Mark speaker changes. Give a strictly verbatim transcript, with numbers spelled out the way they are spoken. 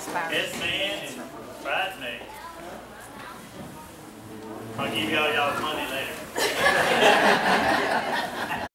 Speaker 1: Best man and bridesmaid. I'll give y'all y'all's money later.